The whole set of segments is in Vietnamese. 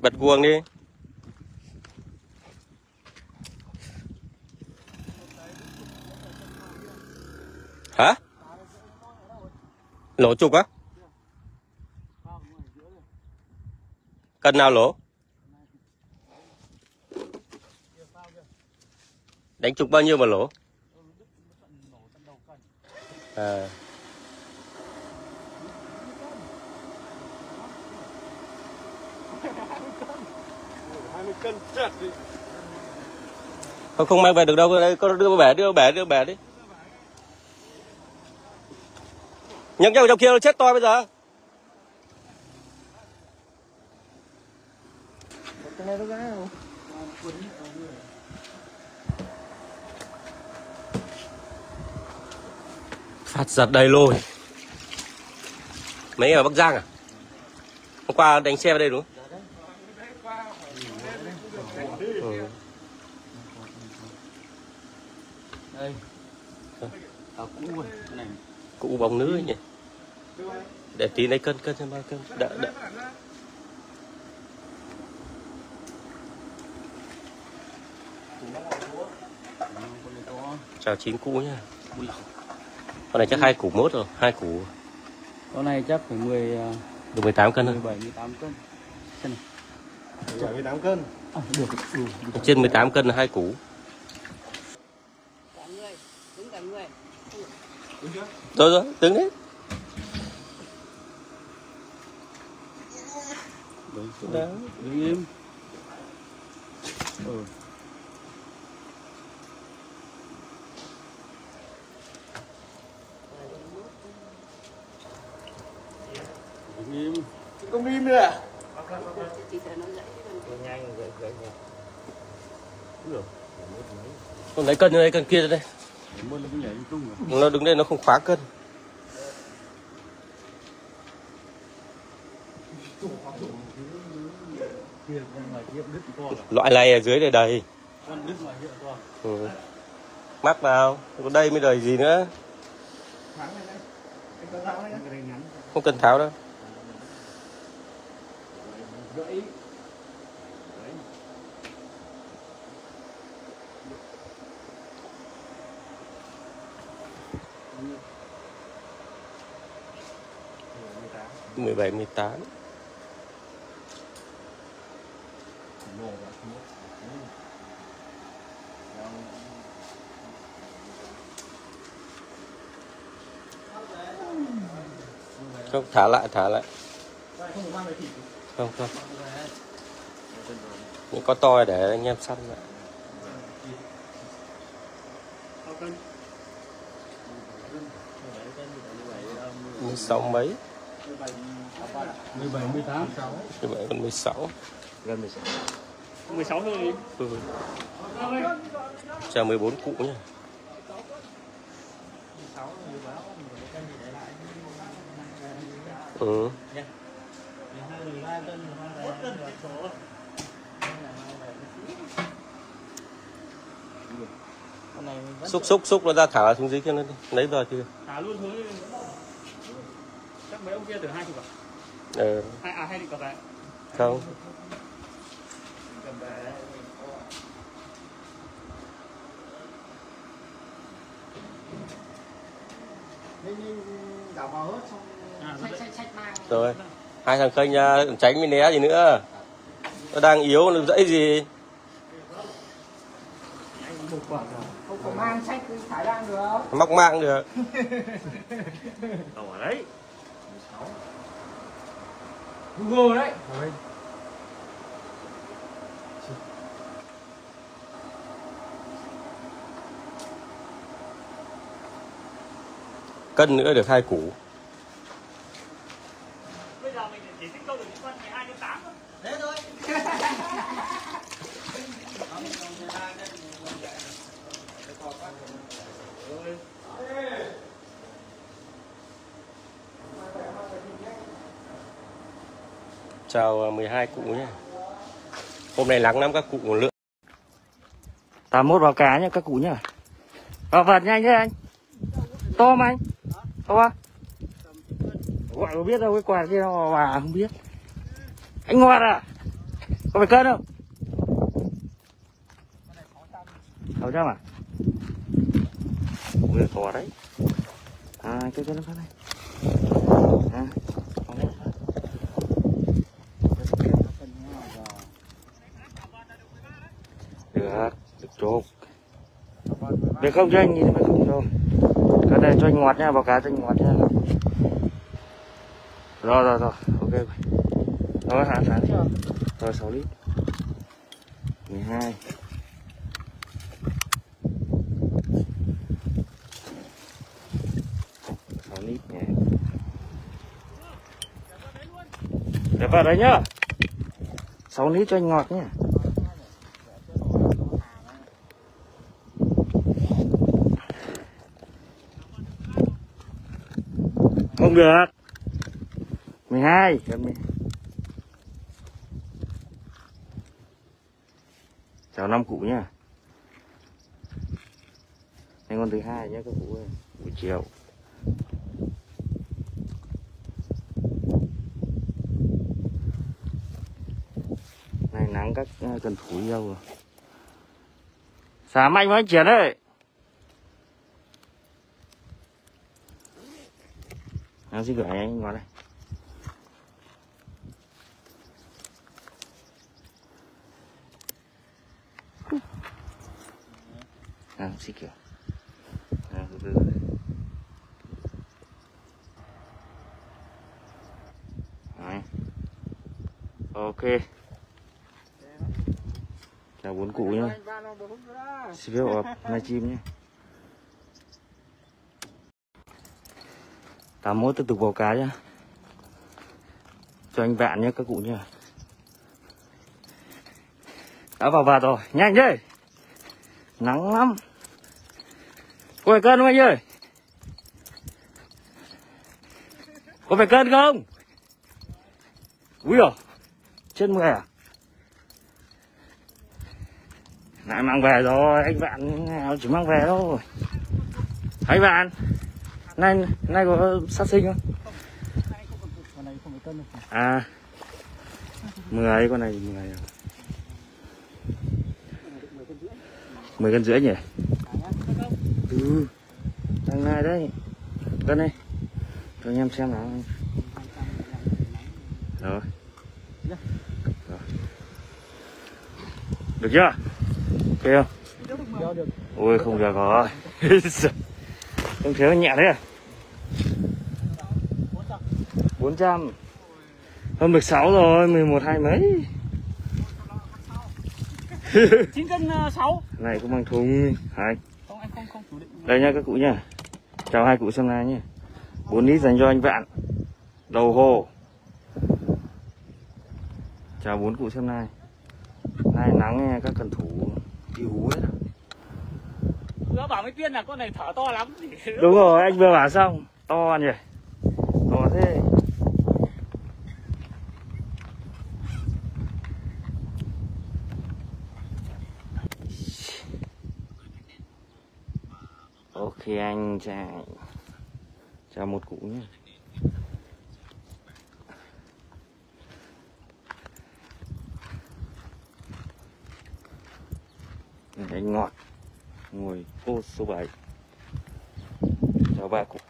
Bật guồng đi. Hả? Lỗ trục á? Cân nào lỗ? Đánh trục bao nhiêu mà lỗ? À. Không mang về được đâu, đây con đưa bẻ đi. Nhấc nhau trong kia nó chết to bây giờ. Phát giật đầy lôi. Mấy ở Bắc Giang à? Hôm qua đánh xe vào đây đúng không? Đây. Cũ rồi. Này. Cụ bóng nữ ấy nhỉ? Để tí lấy cân xem bao cân. Đợi. Chào 9 củ nhá. Con này chắc 2 củ mốt rồi, 2 củ. Con này chắc phải 10 được 18 cân thôi. 17-18 cân. Xem này. 18 cân. À, được. Trên 18 cân là 2 củ. Cả người. Rồi, đứng đấy. Đứng im. Đứng im. Không im nữa à? Con lấy cân đây, cân kia ra đây. Nó đứng đây nó không khóa cân. Loại này ở dưới này đầy. Mắc vào, có đây mới đầy gì nữa. Không cần tháo đâu. Mười bảy, 18. Không, thả lại. Không. Những con to để anh em săn lại. 16 mấy. 17, 18, 17 còn 16. Gần 16. 16 thôi đi. Chào 14 cụ nhá. Ừ. Xúc nó ra thả xuống dưới kia nó đi. Lấy vào chưa? Thả luôn thôi. Chắc mấy ông kia từ 20 à? Hai định cặp lại. Không. Đảo vào hết xong. Rồi. Hai thằng khênh tránh mới né gì nữa. Nó đang yếu nó dãy gì. Không có mang sách thải đang được. Móc mạng được. Ở đấy. Google đấy. Cân nữa được 2 củ. Bây giờ mình chỉ thích câu được những con 12 đến 8 thôi. Thế thôi. Chào 12 cụ nhé. Hôm nay nắng lắm các cụ lượng. 81 vào cá nhá các cụ nhá. Vào vật nhanh thế anh. To mà anh. To. Gọi có biết đâu cái quạt kia nó mà không biết. Anh Ngoạt à? Có phải cân không? 600 à? Ui, to đấy. À, cái nó phát này. À, được chốt. Được không cho anh nhìn mà không rồi. Cái này cho anh ngọt nha, báo cá cho anh ngọt nha. Rồi, ok. Rồi, hả? Rồi 6 lít. 12. Lít nhé. Để vào đấy nhá. 6 lít cho anh ngọt nhé. Không được. 12. Chào 5 cụ nhá. Đây con thứ hai nhé các cụ ơi. Buổi chiều. Này nắng các cần thú yêu rồi. Xả mạnh với anh Triển ơi. Nó xin gửi anh vào đây. Xin kiểu. Từ từ. Đấy. Ok. Chào 4 cụ nhá. Xin phép ọp livestream nhé. 81 tiếp tục vào cá nhá. Cho anh Vạn nhé các cụ nhá. Đã vào vạt rồi, nhanh đi. Nắng lắm. Có phải cân không anh ơi? Có phải cân không? Ui dồi, chết mẹ à? Lại mang về rồi, anh Vạn nào chỉ mang về thôi. Anh Vạn, nay có sát sinh không? À, 10 con này 10 à? 10 cân rưỡi nhỉ? Ừ, thằng này đấy, cân này, cho anh em xem nào. Rồi. Được chưa? Ok không? Ôi không được rồi. Không thiếu nhẹ đấy à? 400. Hôm được 6 rồi, 11 2 mấy. 9 cân 6. Này cũng mang thùng. Hai. Không anh không chủ định. Đây nha các cụ nhá. Chào hai cụ xem này nhé. 4 lít dành cho anh Vạn. Đầu hồ. Chào 4 cụ xem này. Nay nắng nghe các cần thủ đi hú đấy. Vừa bảo mấy Tuyên là con này thở to lắm. Đúng rồi, anh vừa bảo xong. To nhỉ. To thế. Ok anh chào một cụ nhé. Anh ngọt ngồi ô số 7. Chào ba cụ.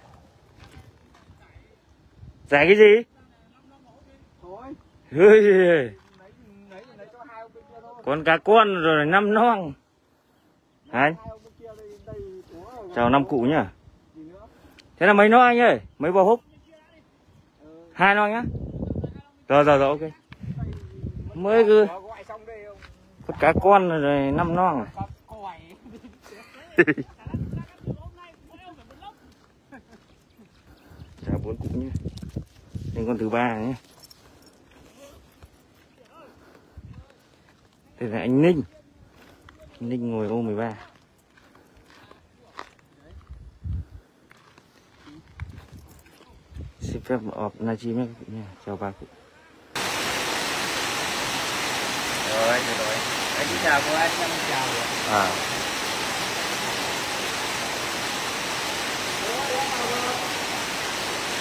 Giải cái gì? Thôi. Con cá con rồi 5 non. Anh. Chào 5 cụ nhá. Thế là mấy non anh ơi? Mấy bò húc? 2 non nhá. Rồi ok. Mới cứ con cá con rồi 5 non. Chào 4 cụ nhé. Đây con thứ 3 nhé. Đây là anh Ninh. Ninh ngồi ô 13. Xin phép ọp livestream nhé. Chào ba cụ. Rồi, anh đi chào cô anh chào. À.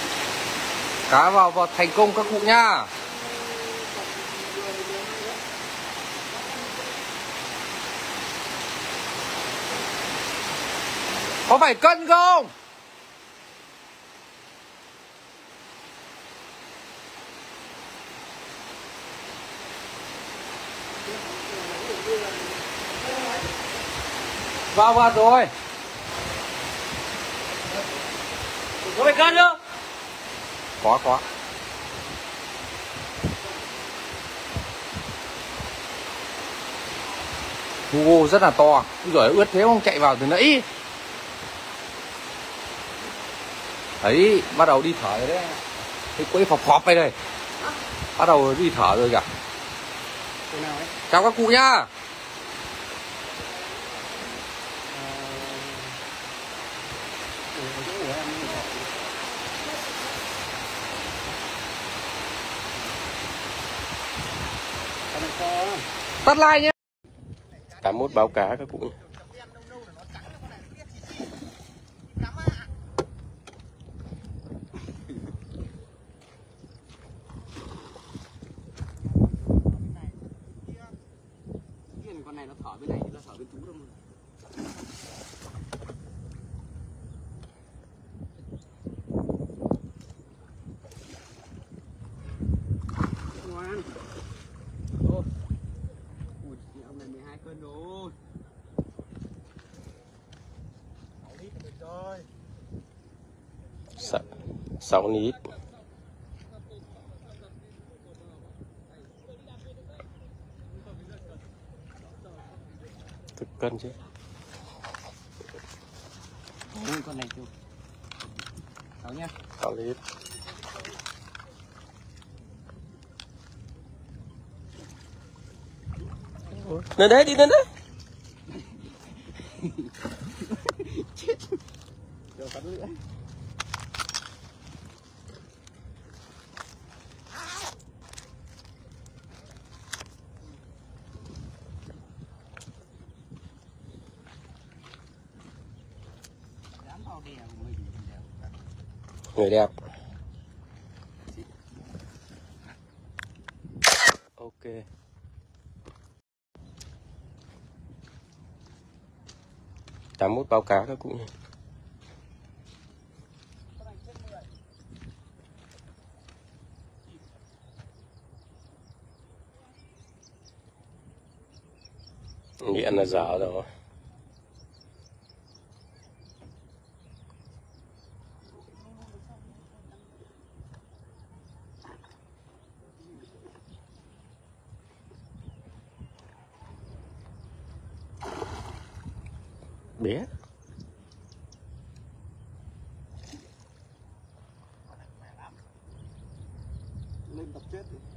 Cá vào thành công các cụ nha. Có phải cân không? Vào rồi. Có phải cân không? Có. Hugo rất là to. Rồi ướt thế không chạy vào từ nãy. Đấy, bắt đầu đi thở rồi đấy. Cái quấy phọp đây đây. Bắt đầu đi thở rồi kìa. Chào các cụ nhá. Tắt like nhé. 81 báo cá các cụ nhé. Con này nó thở bên này, nó thở bên chú đâu mà. Ngoan. Ôi, ông này 12 cân rồi. 6 lít. Thực cân chứ. Con này chú. 6 nhá. 6 lít. Lên đấy, đi lên đấy. Rồi phát nữa. Người đẹp. Ok. Tám mốt báo cá các cụ nhỉ. Nghiện là dở rồi. Bé. Lên tập chết đi.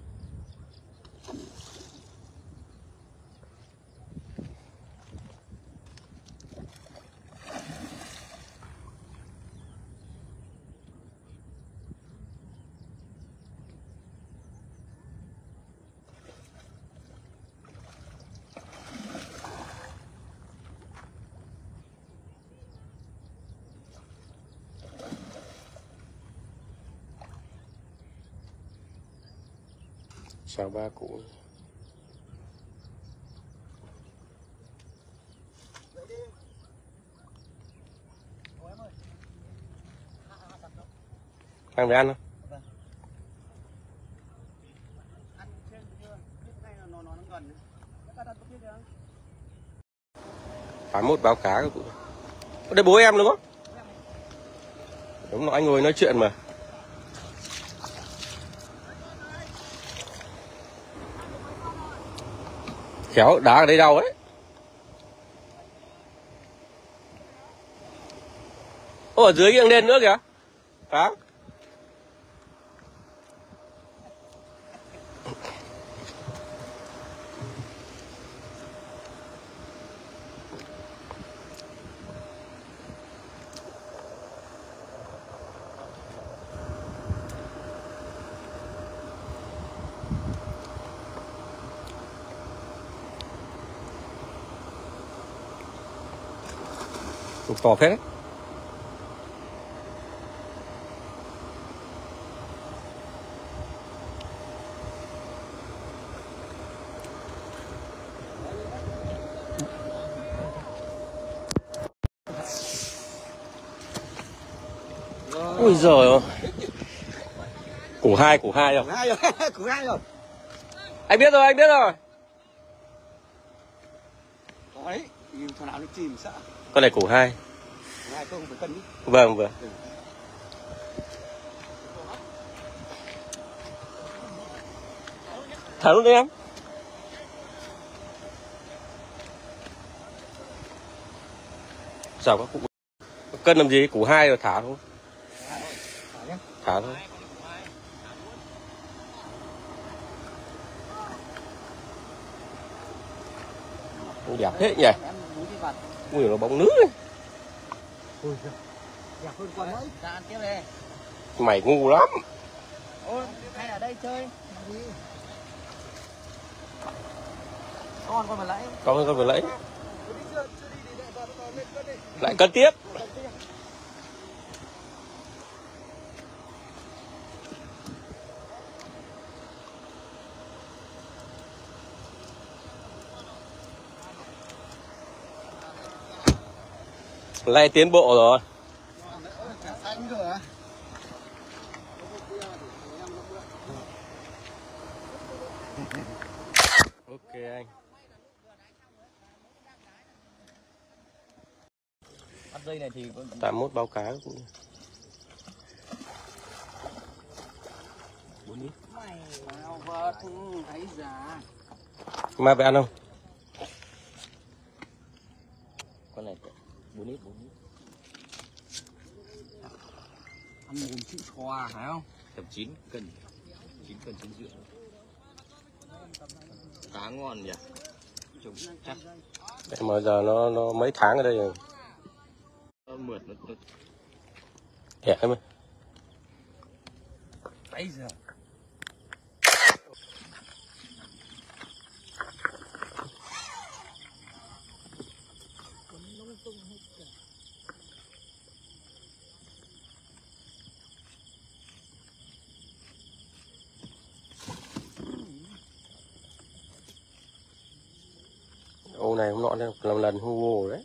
Chào ba cụ. Mang về ăn không? Phải một báo cá các cụ. Đây bố em đúng không? Đúng rồi, anh ngồi nói chuyện mà. Khéo đá ở đây đau ấy. Ô, ở dưới nghiêng lên nữa kìa. Phá. To phết đấy. Ui giời ơi. Củ hai rồi. Củ hai rồi. Anh biết rồi, anh biết rồi. Đấy, thằng nào nó chìm sợ. Con này củ hai. Củ hai không phải cân đi. Vâng. Thả luôn đi em. Sao các cụ cân làm gì, củ hai rồi thả thôi. Thả thôi. Ôi, đẹp thế nhỉ. Ui nó bóng nước ấy. Đẹp hơn con ấy. Ra ăn tiếp đi. Mày ngu lắm. Ôi, hay ở đây chơi. Làm gì? Con mà lấy. Con vừa lấy. Lại cân tiếp. Lại tiến bộ rồi. Ok anh. Bắt dây này thì 81 bao cá cũng. 4 lít. Mày vào vật thấy già. Mai phải ăn không? Con này 4 lít. Ăn mồm chịu xoa phải không? Tầm 9 cân 9 rưỡi. Cá ngon nhỉ. Trông chắc. Mà giờ nó mấy tháng ở đây rồi. Nó mượt nó Hẹ em ơi. bây giờ. Ô này hôm nọ làm lần Hugo rồi đấy.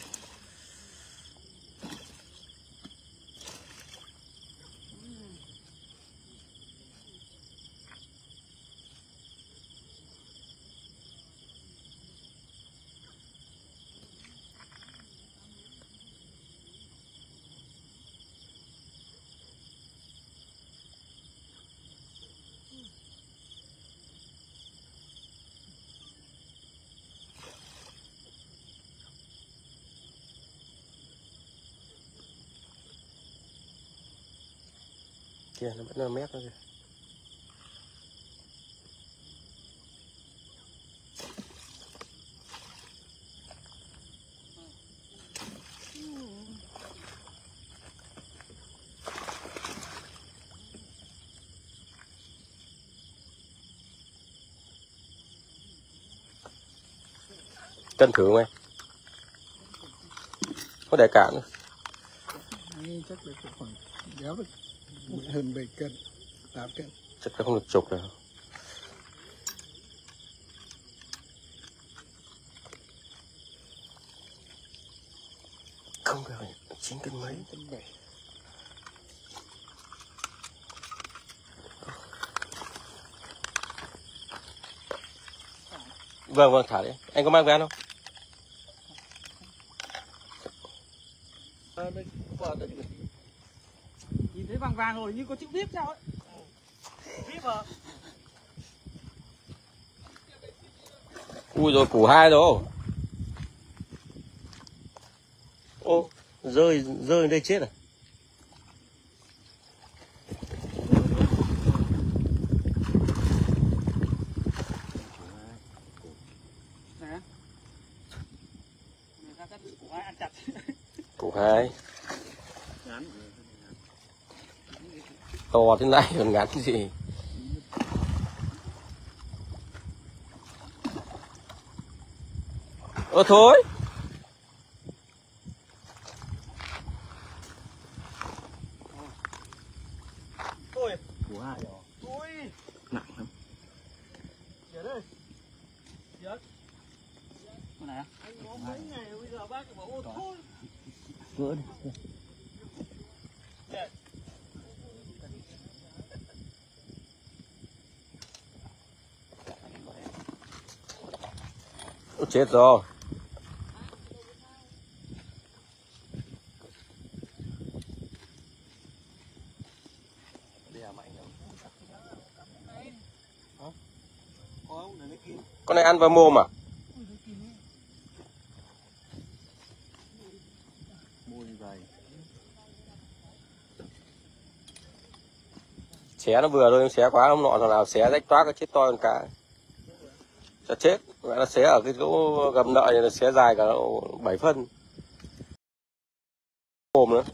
Kìa nó vẫn là mép đó kìa. Cân thử không em? Có để cạn nữa. Đây chắc là khoảng béo được hơn 7 cân, 8 cân. Chắc là không được chục rồi. Không phải 9 cân mấy. 7. Vâng, thả đi. Anh có mang về ăn không? Nhìn thấy vàng vàng rồi như có chữ viết sao ấy. Viết mà. Ui rồi củ hai rồi. Ô, rơi đây chết à? Nè. Người ta cắt củ hai ăn chặt. Củ hai. To thế này còn ngắn gì. Ơ thôi. Ôi. Củ hai rồi. Ôi. Nặng lắm. Giờ đây. Giờ. Con này à? Anh có mấy ngày bây giờ bác bảo ô thôi. Gỡ đi. chết rồi. Con này ăn vào mồm à? Xé nó vừa thôi, xé quá ông nọ thằng nào xé rách toác cái chết to con cá. Cho chết, mẹ nó xé ở cái chỗ gầm nợ này, nó xé dài cả 7 phân. Mồm nữa.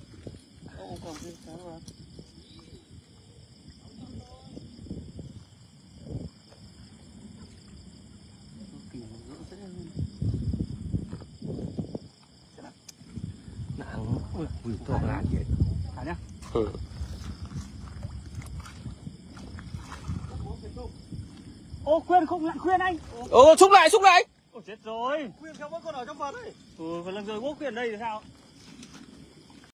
To là gì? Thả nhá. Ừ. Ô khuyên không lại khuyên anh. Ô xúc lại. Ôi chết rồi. Khuyên không vẫn còn ở trong vợt đấy. Phần lần rồi bố khuyên đây thì sao?